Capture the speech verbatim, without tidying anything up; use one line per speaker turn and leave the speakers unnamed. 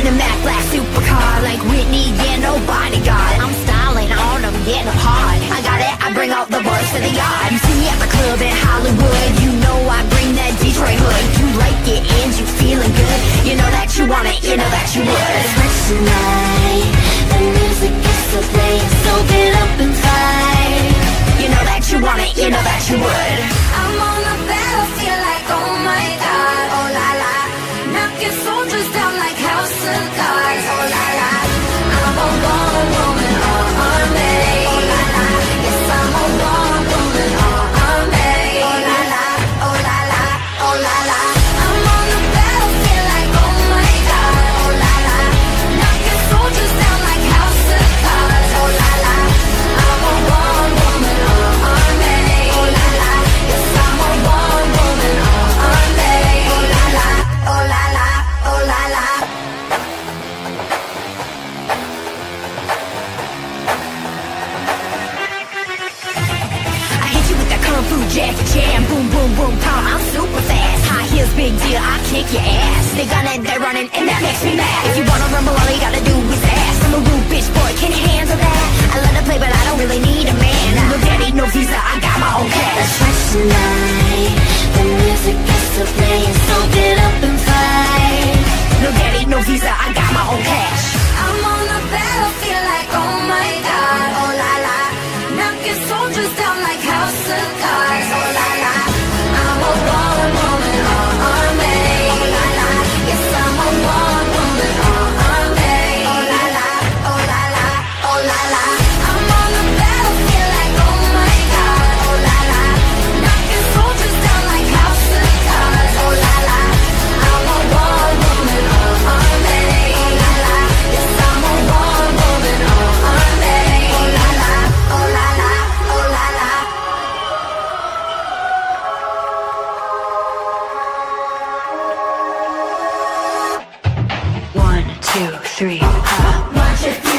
in a Mac black supercar, like Whitney, yeah, no bodyguard. I'm styling on them, getting them hard. I got it, I bring out the boys to the yard. You see me at the club in Hollywood, you know I bring that Detroit hood. You like it and you feeling good, you know that you want it, you know that you would.
Tonight's tonight, the music is still playing, so get up and fight.
You know that you want it, you know that you would.
I'm on the battlefield like, oh my God, oh la la. Knocking soldiers down like house of cards, oh la la. I'm a born woman, oh army, oh la la. Yes, I'm a born woman, oh army, oh la la, oh la la, oh la la. I'm on the battlefield like, oh my God, oh la la. Knocking soldiers down like house of cards, oh la la. I'm a born woman, oh army, oh la la. Yes, I'm a born woman, oh army, oh la la, oh la la, oh la la.
I hit you with that kung fu Jackie Chan, boom, boom, boom, pow, I'm super fast. High heels, big deal, I kick your ass. They gun it, they're running, and that makes me mad. If you wanna rumble, all you gotta do is ask. I'm a rude bitch boy, can you handle that? I love to play, but I don't really need a man. No daddy, no visa, I got my own cash.
Tonight's tonight, the music is still playing, so get up and fight.
No daddy, no visa, I got my own cash.
I'm on the battlefield like, oh my God, oh la la. Knocking soldiers down like house of cards, oh la la. I'm a born woman, oh army, oh la la. Yes, I'm a born woman, oh army, oh la la, oh la la, oh la la. I'm on the battlefield like, oh my God, oh la la. Knocking soldiers down like house of cards, oh la la. I'm a born woman, oh army, oh la la. Yes, I'm a born woman, oh army, oh la la, oh la la, oh la la.
One, two, three, uh.
March it